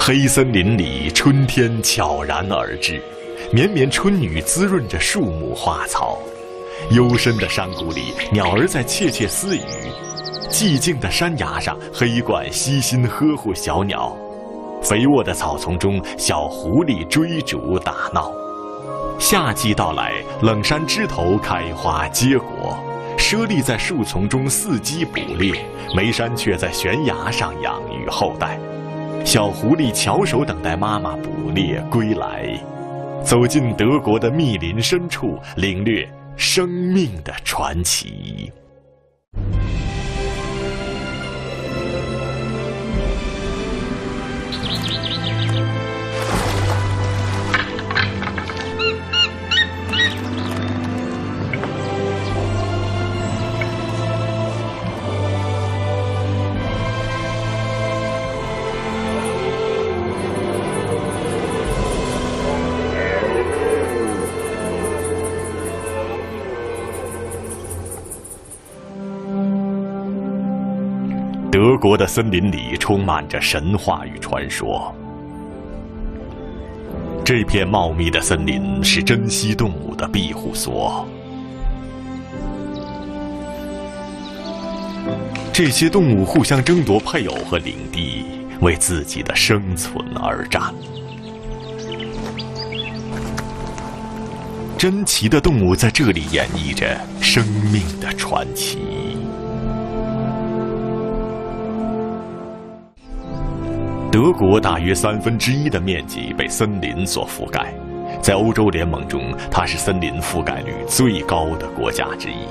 黑森林里，春天悄然而至，绵绵春雨滋润着树木花草。幽深的山谷里，鸟儿在窃窃私语；寂静的山崖上，黑鹳悉心呵护小鸟。肥沃的草丛中，小狐狸追逐打闹。夏季到来，冷杉枝头开花结果，猞猁在树丛中伺机捕猎，梅山雀在悬崖上养育后代。小狐狸翘首等待妈妈捕猎归来，走进德国的密林深处，领略生命的传奇。德国的森林里充满着神话与传说。这片茂密的森林是珍稀动物的庇护所。这些动物互相争夺配偶和领地，为自己的生存而战。珍奇的动物在这里演绎着生命的传奇。德国大约1/3的面积被森林所覆盖，在欧洲联盟中，它是森林覆盖率最高的国家之一。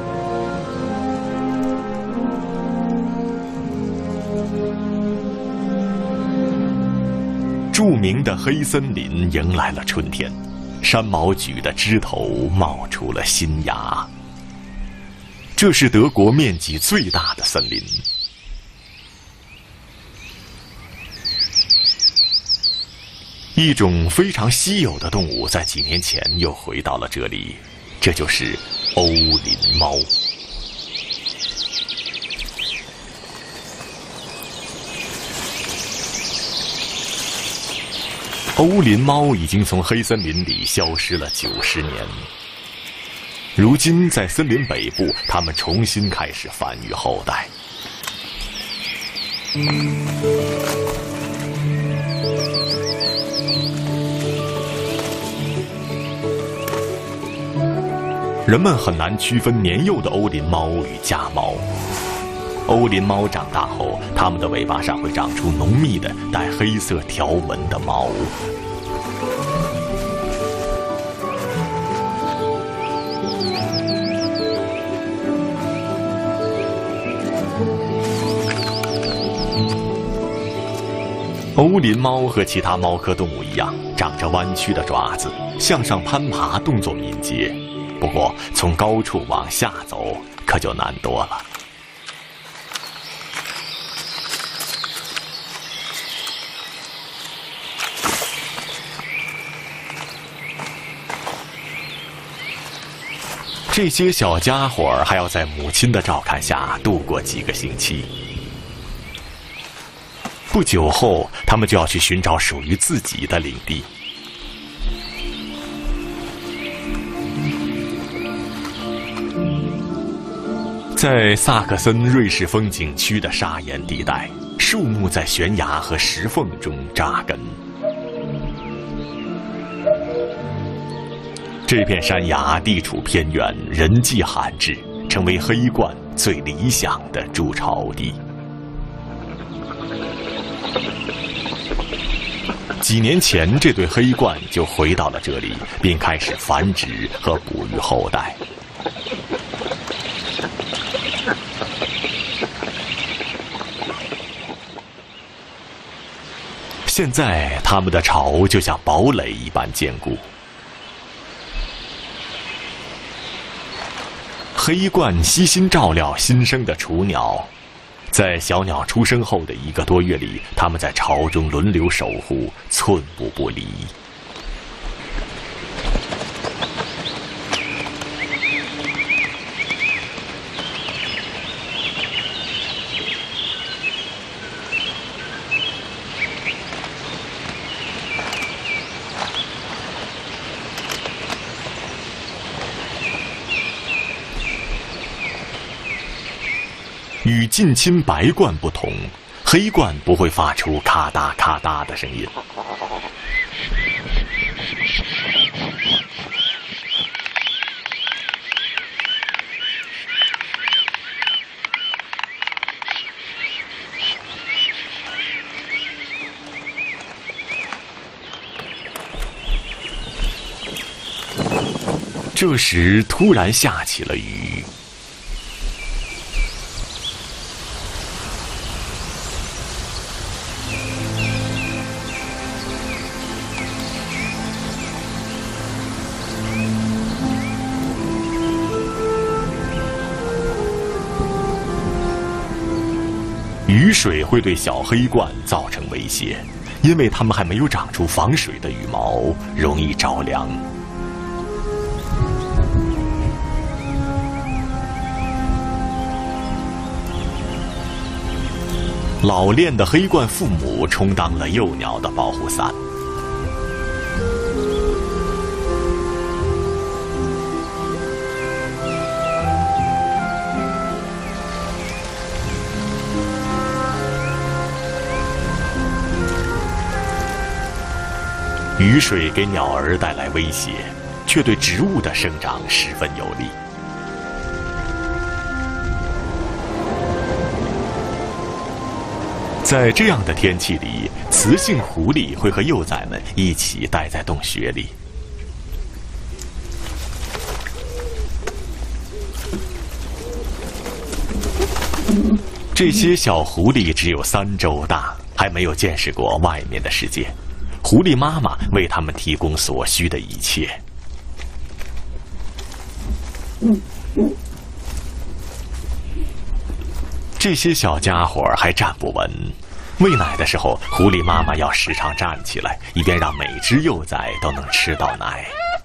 著名的黑森林迎来了春天，山毛榉的枝头冒出了新芽。这是德国面积最大的森林。一种非常稀有的动物在几年前又回到了这里，这就是欧林猫。欧林猫已经从黑森林里消失了90年，如今在森林北部，它们重新开始繁育后代。人们很难区分年幼的欧林猫与家猫。欧林猫长大后，它们的尾巴上会长出浓密的带黑色条纹的毛。欧林猫和其他猫科动物一样，长着弯曲的爪子，向上攀爬，动作敏捷。不过，从高处往下走可就难多了。这些小家伙还要在母亲的照看下度过几个星期。不久后，他们就要去寻找属于自己的领地。在萨克森瑞士风景区的砂岩地带，树木在悬崖和石缝中扎根。这片山崖地处偏远，人迹罕至，成为黑鹳最理想的筑巢地。几年前，这对黑鹳就回到了这里，并开始繁殖和哺育后代。现在，它们的巢就像堡垒一般坚固。黑鹳悉心照料新生的雏鸟，在小鸟出生后的1个多月里，它们在巢中轮流守护，寸步不离。 近亲白鹳不同，黑鹳不会发出咔嗒咔嗒的声音。这时突然下起了雨。雨水会对小黑鹳造成威胁，因为它们还没有长出防水的羽毛，容易着凉。老练的黑鹳父母充当了幼鸟的保护伞。雨水给鸟儿带来威胁，却对植物的生长十分有利。在这样的天气里，雌性狐狸会和幼崽们一起待在洞穴里。这些小狐狸只有3周大，还没有见识过外面的世界。狐狸妈妈为它们提供所需的一切。这些小家伙还站不稳，喂奶的时候，狐狸妈妈要时常站起来，以便让每只幼崽都能吃到奶。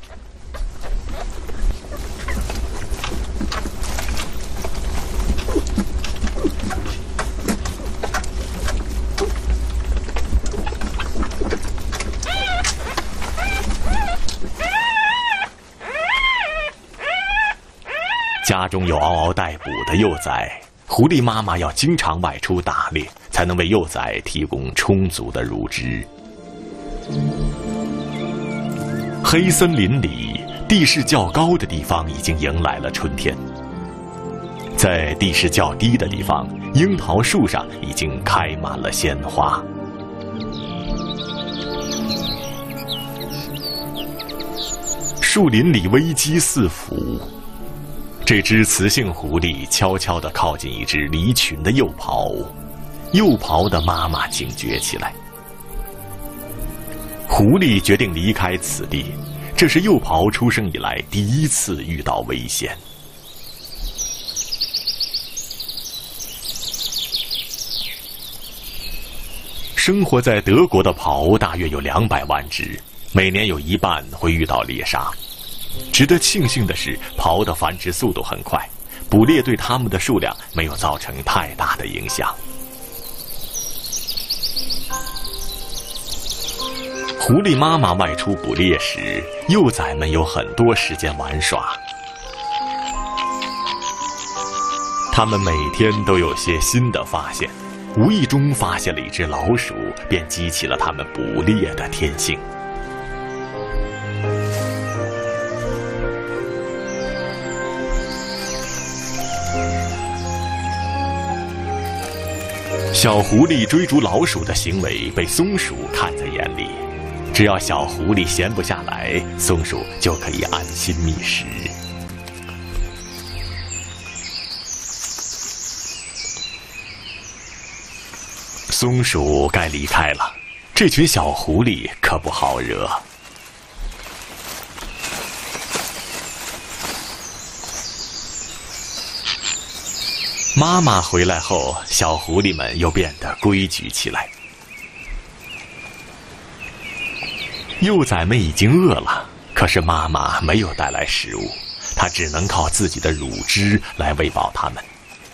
家中有嗷嗷待哺的幼崽，狐狸妈妈要经常外出打猎，才能为幼崽提供充足的乳汁。黑森林里，地势较高的地方已经迎来了春天。在地势较低的地方，樱桃树上已经开满了鲜花。树林里危机四伏。这只雌性狐狸悄悄地靠近一只离群的幼狍，幼狍的妈妈警觉起来。狐狸决定离开此地，这是幼狍出生以来第一次遇到危险。生活在德国的狍大约有200万只，每年有1半会遇到猎杀。值得庆幸的是，狍的繁殖速度很快，捕猎对它们的数量没有造成太大的影响。狐狸妈妈外出捕猎时，幼崽们有很多时间玩耍。它们每天都有些新的发现，无意中发现了一只老鼠，便激起了它们捕猎的天性。小狐狸追逐老鼠的行为被松鼠看在眼里，只要小狐狸闲不下来，松鼠就可以安心觅食。松鼠该离开了，这群小狐狸可不好惹。妈妈回来后，小狐狸们又变得规矩起来。幼崽们已经饿了，可是妈妈没有带来食物，她只能靠自己的乳汁来喂饱它们。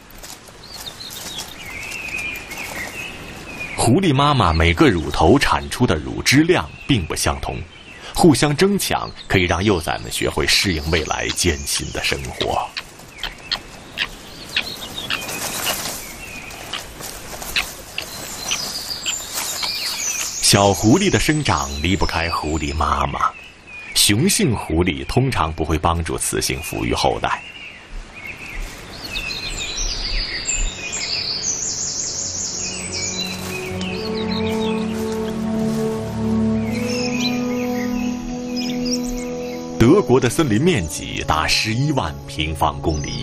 狐狸妈妈每个乳头产出的乳汁量并不相同，互相争抢可以让幼崽们学会适应未来艰辛的生活。 小狐狸的生长离不开狐狸妈妈，雄性狐狸通常不会帮助雌性抚育后代。德国的森林面积达11万平方公里。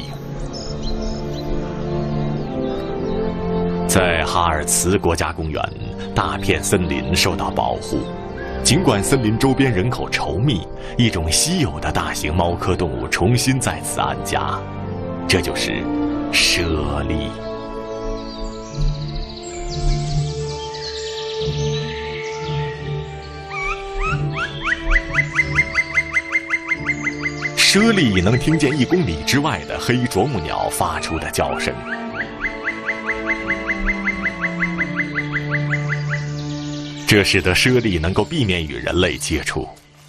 在哈尔茨国家公园，大片森林受到保护。尽管森林周边人口稠密，一种稀有的大型猫科动物重新在此安家，这就是猞猁。猞猁能听见1公里之外的黑啄木鸟发出的叫声。这使得猞猁能够避免与人类接触。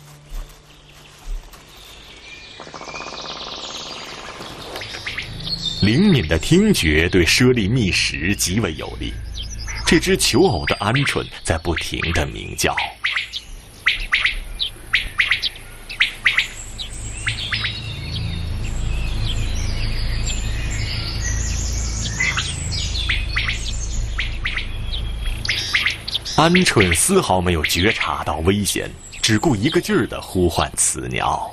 灵敏的听觉对猞猁觅食极为有利。这只求偶的鹌鹑在不停地鸣叫。鹌鹑丝毫没有觉察到危险，只顾一个劲儿地呼唤雌鸟。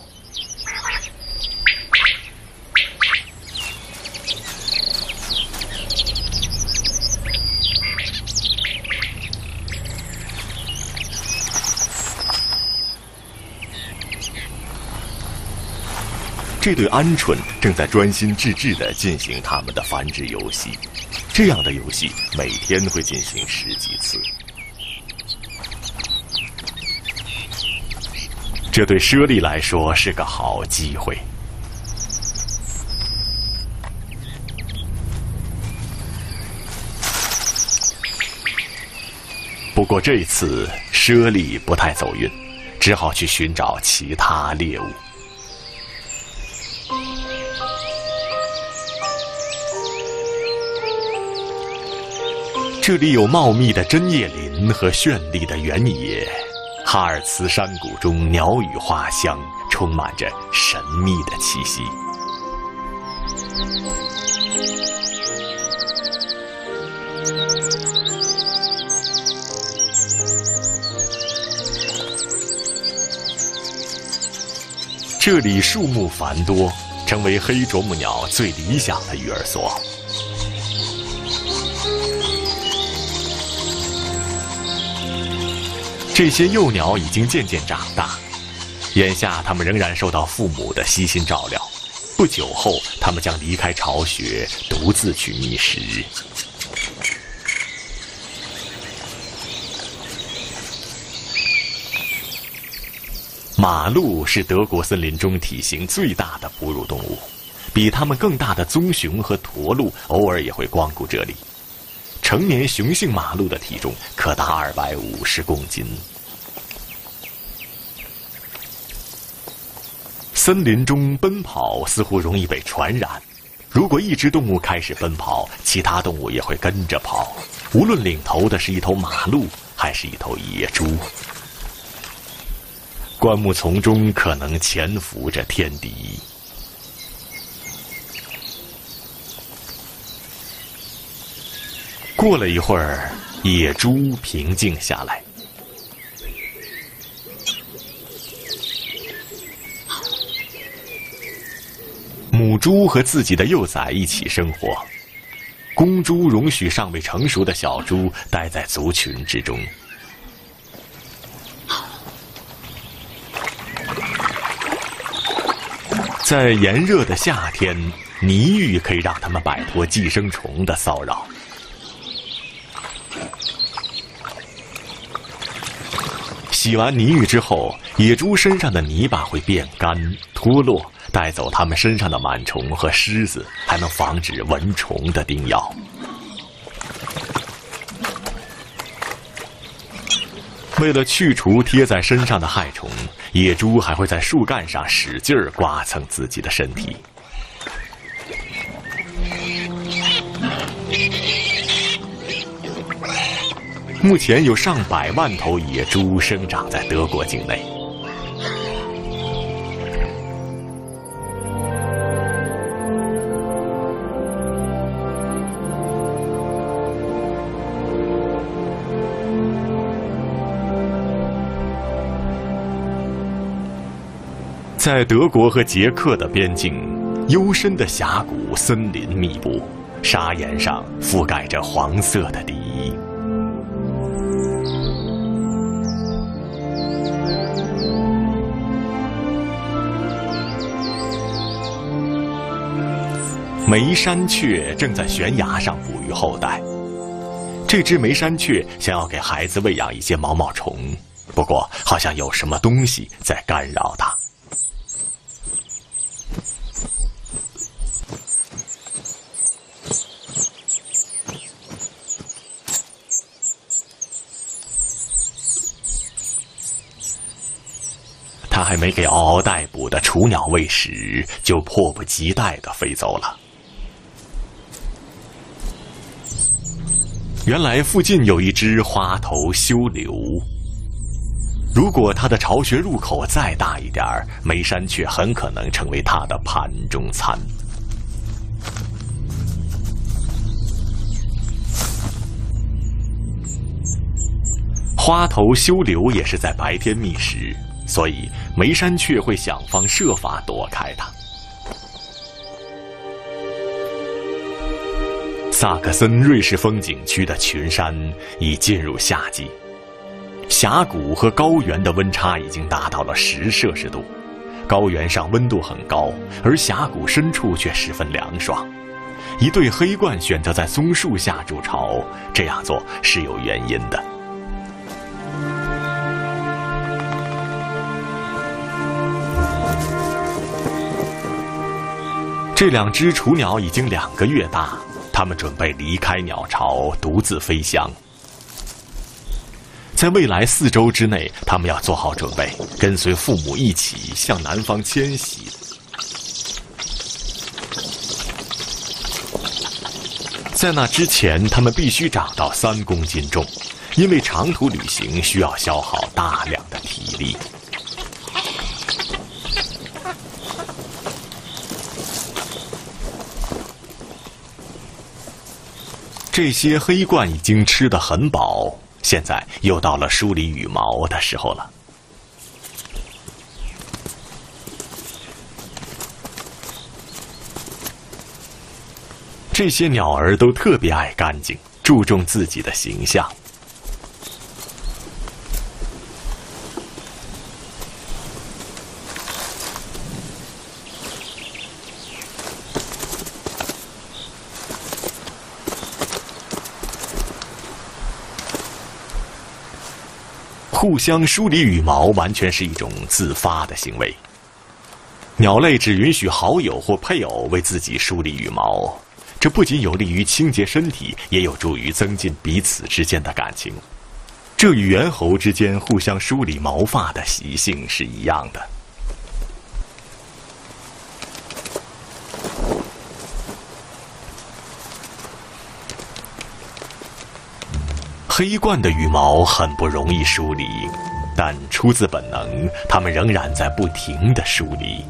这对鹌鹑正在专心致志地进行它们的繁殖游戏，这样的游戏每天会进行10几次。这对猞猁来说是个好机会。不过这次猞猁不太走运，只好去寻找其他猎物。这里有茂密的针叶林和绚丽的原野。哈尔茨山谷中鸟语花香，充满着神秘的气息。这里树木繁多，成为黑啄木鸟最理想的育儿所。这些幼鸟已经渐渐长大，眼下它们仍然受到父母的悉心照料。不久后，它们将离开巢穴，独自去觅食。马鹿是德国森林中体型最大的哺乳动物，比它们更大的棕熊和驼鹿偶尔也会光顾这里。成年雄性马鹿的体重可达250公斤。森林中奔跑似乎容易被传染，如果一只动物开始奔跑，其他动物也会跟着跑，无论领头的是一头马鹿还是一头野猪。灌木丛中可能潜伏着天敌。过了一会儿，野猪平静下来。母猪和自己的幼崽一起生活，公猪容许尚未成熟的小猪待在族群之中。在炎热的夏天，泥浴可以让它们摆脱寄生虫的骚扰。洗完泥浴之后，野猪身上的泥巴会变干脱落，带走它们身上的螨虫和虱子，还能防止蚊虫的叮咬。为了去除贴在身上的害虫，野猪还会在树干上使劲儿刮蹭自己的身体。 目前有上百万头野猪生长在德国境内。在德国和捷克的边境，幽深的峡谷森林密布，砂岩上覆盖着黄色的地衣。梅山雀正在悬崖上哺育后代。这只梅山雀想要给孩子喂养一些毛毛虫，不过好像有什么东西在干扰它。它还没给嗷嗷待哺的雏鸟喂食，就迫不及待地飞走了。原来附近有一只花头修瘤，如果它的巢穴入口再大一点儿，梅山雀很可能成为它的盘中餐。花头修瘤也是在白天觅食，所以梅山雀会想方设法躲开它。萨克森瑞士风景区的群山已进入夏季，峡谷和高原的温差已经达到了10摄氏度，高原上温度很高，而峡谷深处却十分凉爽。一对黑鹳选择在松树下筑巢，这样做是有原因的。这2只雏鸟已经2个月大，它们准备离开鸟巢，独自飞翔。在未来4周之内，它们要做好准备，跟随父母一起向南方迁徙。在那之前，它们必须长到3公斤重，因为长途旅行需要消耗大量的体力。这些黑鹳已经吃得很饱，现在又到了梳理羽毛的时候了。这些鸟儿都特别爱干净，注重自己的形象。互相梳理羽毛完全是一种自发的行为。鸟类只允许好友或配偶为自己梳理羽毛，这不仅有利于清洁身体，也有助于增进彼此之间的感情。这与猿猴之间互相梳理毛发的习性是一样的。黑鹳的羽毛很不容易梳理，但出自本能，它们仍然在不停地梳理。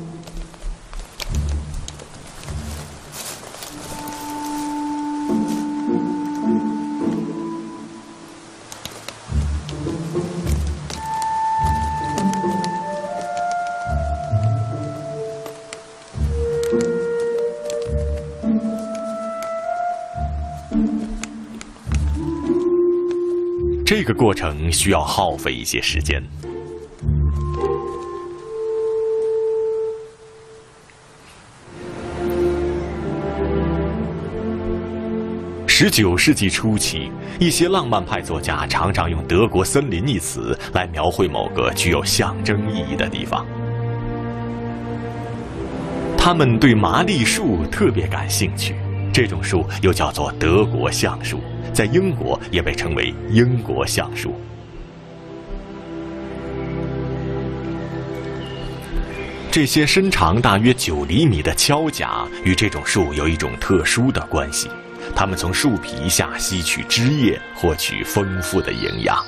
这个过程需要耗费一些时间。19世纪初期，一些浪漫派作家常常用德国森林一词来描绘某个具有象征意义的地方。他们对麻栗树特别感兴趣，这种树又叫做德国橡树，在英国也被称为英国橡树。这些身长大约9厘米的锹甲与这种树有一种特殊的关系， 它们从树皮下吸取汁液，获取丰富的营养。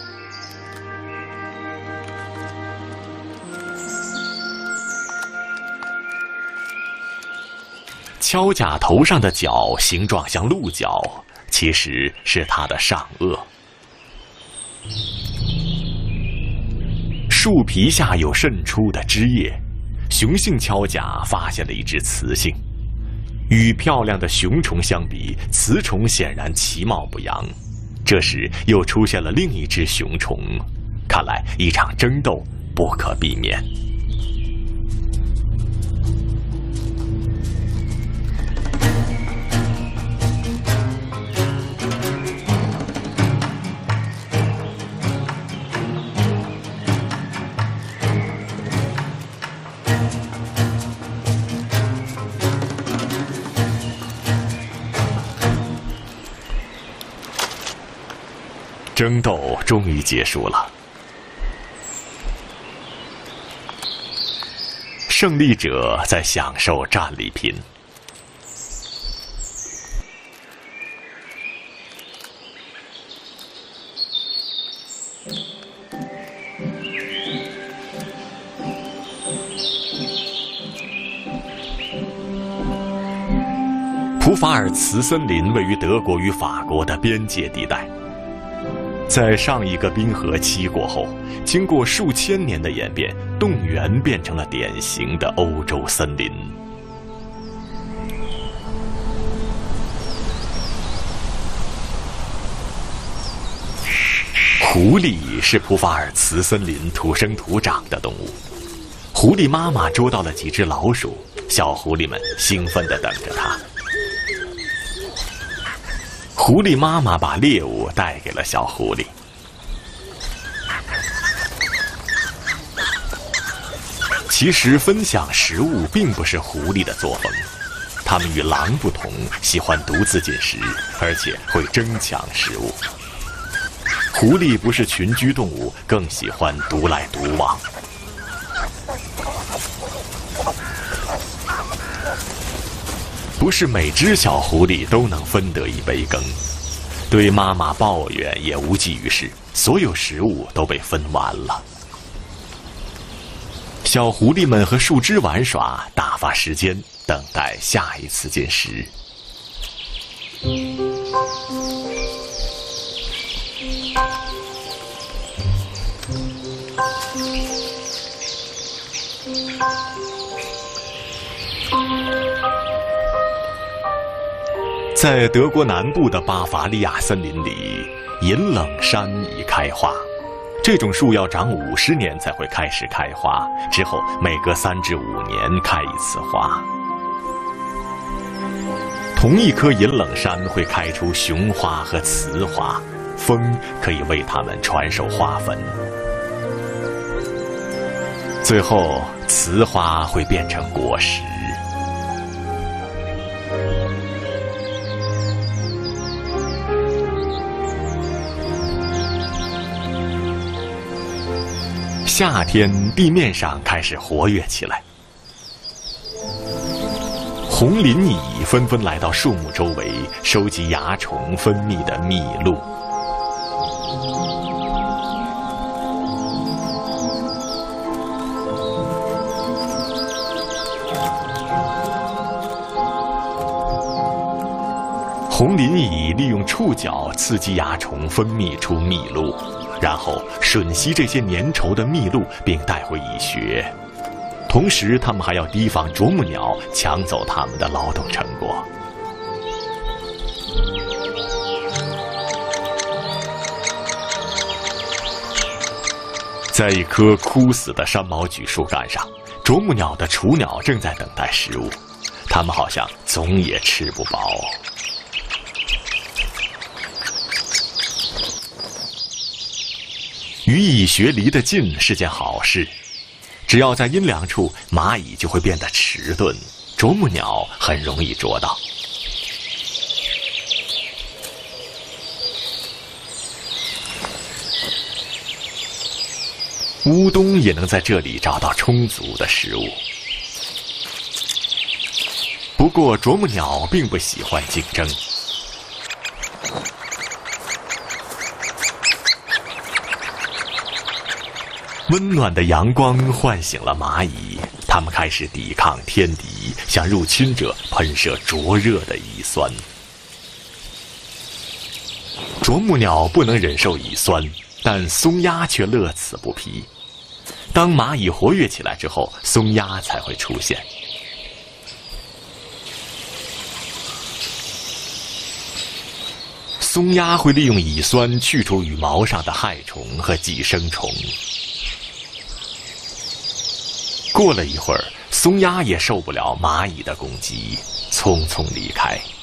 锹甲头上的角形状像鹿角，其实是它的上颚。树皮下有渗出的汁液，雄性锹甲发现了一只雌性。与漂亮的雄虫相比，雌虫显然其貌不扬。这时又出现了另一只雄虫，看来一场争斗不可避免。争斗终于结束了，胜利者在享受战利品。普法尔茨森林位于德国与法国的边界地带。在上一个冰河期过后，经过数千年的演变，冻原变成了典型的欧洲森林。狐狸是普法尔茨森林土生土长的动物。狐狸妈妈捉到了几只老鼠，小狐狸们兴奋地等着它。狐狸妈妈把猎物带给了小狐狸。其实分享食物并不是狐狸的作风，它们与狼不同，喜欢独自进食，而且会争抢食物。狐狸不是群居动物，更喜欢独来独往。不是每只小狐狸都能分得一杯羹，对妈妈抱怨也无济于事，所有食物都被分完了。小狐狸们和树枝玩耍，打发时间，等待下一次进食。在德国南部的巴伐利亚森林里，银冷杉已开花。这种树要长50年才会开始开花，之后每隔3至5年开一次花。同一棵银冷杉会开出雄花和雌花，风可以为它们传授花粉。最后，雌花会变成果实。夏天，地面上开始活跃起来，红鳞蚁纷纷来到树木周围，收集蚜虫分泌的蜜露。红鳞蚁利用触角刺激蚜虫分泌出蜜露，然后吮吸这些粘稠的蜜露，并带回蚁穴。同时，它们还要提防啄木鸟抢走它们的劳动成果。在一棵枯死的山毛榉树干上，啄木鸟的雏鸟正在等待食物，它们好像总也吃不饱。与蚁穴离得近是件好事，只要在阴凉处，蚂蚁就会变得迟钝，啄木鸟很容易捉到。乌冬也能在这里找到充足的食物。不过，啄木鸟并不喜欢竞争。 温暖的阳光唤醒了蚂蚁，它们开始抵抗天敌，向入侵者喷射灼热的乙酸。啄木鸟不能忍受乙酸，但松鸦却乐此不疲。当蚂蚁活跃起来之后，松鸦才会出现。松鸦会利用乙酸去除羽毛上的害虫和寄生虫。过了一会儿，松鸦也受不了蚂蚁的攻击，匆匆离开。